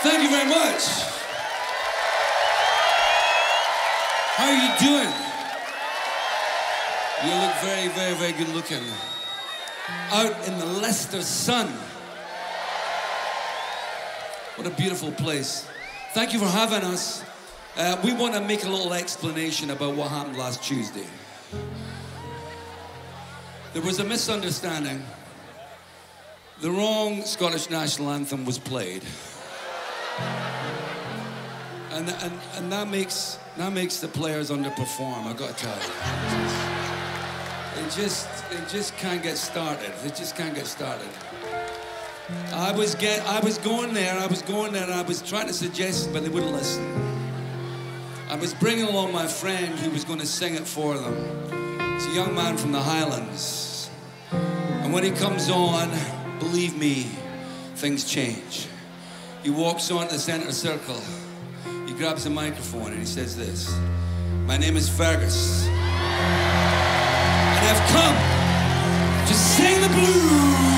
Thank you very much. How are you doing? You look very, very, very good looking. Out in the Leicester sun. What a beautiful place. Thank you for having us. We want to make a little explanation about what happened last Tuesday. There was a misunderstanding. The wrong Scottish national anthem was played. And that makes the players underperform, I gotta tell you. It just can't get started. It just can't get started. I was going there, and I was trying to suggest, but they wouldn't listen. I was bringing along my friend who was going to sing it for them. He's a young man from the Highlands. And when he comes on, believe me, things change. He walks on to the center circle. He grabs a microphone and he says this: "My name is Fergus, and I've come to sing the blues."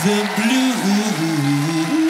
the blues.